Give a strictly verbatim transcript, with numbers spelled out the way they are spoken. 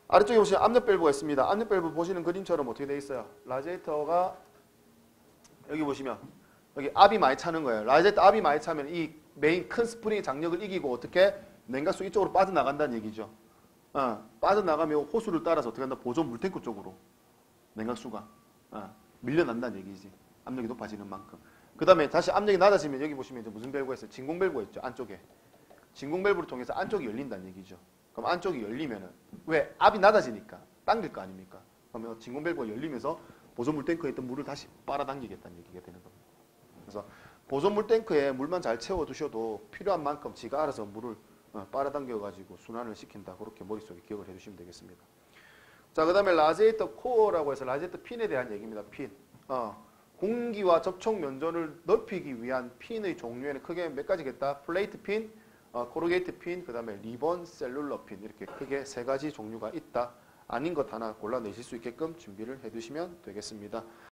아래쪽에 보시면 압력 밸브가 있습니다. 압력 밸브 보시는 그림처럼 어떻게 되어 있어요? 라디에이터가 여기 보시면 여기 압이 많이 차는 거예요. 라디에이터 압이 많이 차면 이 메인 큰 스프링의 장력을 이기고 어떻게 냉각수 이쪽으로 빠져나간다는 얘기죠. 어, 빠져나가면 호수를 따라서 어떻게 한다? 보존 물탱크 쪽으로 냉각수가 어, 밀려난다는 얘기지. 압력이 높아지는 만큼. 그 다음에 다시 압력이 낮아지면 여기 보시면 이제 무슨 밸브가 있어요? 진공 밸브가 있죠. 안쪽에. 진공 밸브를 통해서 안쪽이 열린다는 얘기죠. 그럼 안쪽이 열리면은 왜? 압이 낮아지니까 당길 거 아닙니까? 그러면 진공 밸브가 열리면서 보존 물탱크에 있던 물을 다시 빨아당기겠다는 얘기가 되는 겁니다. 그래서 보존 물탱크에 물만 잘 채워 두셔도 필요한 만큼 지가 알아서 물을 어, 빨아당겨 가지고 순환을 시킨다. 그렇게 머릿속에 기억을 해주시면 되겠습니다. 자, 그 다음에 라디에이터 코어라고 해서 라디에이터 핀에 대한 얘기입니다. 핀. 어, 공기와 접촉 면적을 넓히기 위한 핀의 종류에는 크게 몇 가지겠다. 플레이트 핀, 어, 코르게이트 핀, 그 다음에 리본 셀룰러 핀 이렇게 크게 세 가지 종류가 있다. 아닌 것 하나 골라내실 수 있게끔 준비를 해두시면 되겠습니다.